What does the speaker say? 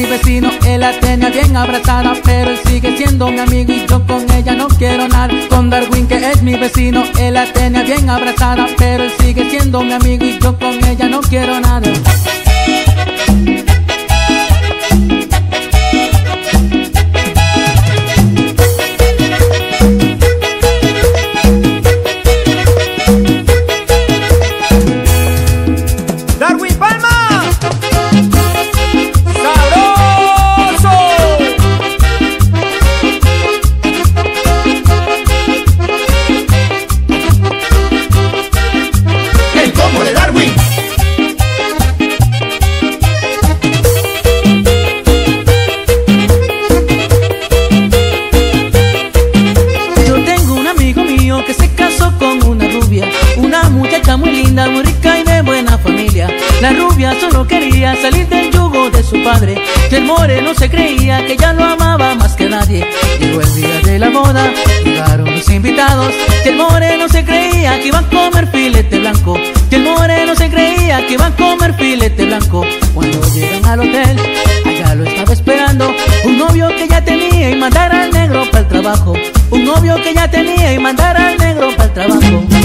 mi vecino, él la tenía bien abrazada, pero él sigue siendo mi amigo y yo con ella no quiero nada. Con Darwin, que es mi vecino, él la tenía bien abrazada, pero él sigue siendo mi amigo y yo con ella no quiero nada. Darwin Palma. Que se casó con una rubia, una muchacha muy linda, muy rica y de buena familia. La rubia solo quería salir del yugo de su padre, que el moreno se creía que ya lo amaba más que nadie. Llegó el día de la boda, llegaron los invitados, que el moreno se creía que iba a comer filete blanco, que el moreno se creía que iba a comer filete blanco. Cuando llegan al hotel, allá lo estaba esperando un novio que ya tenía y mandara al negro para el trabajo, un novio que ya tenía y mandara al negro para el trabajo.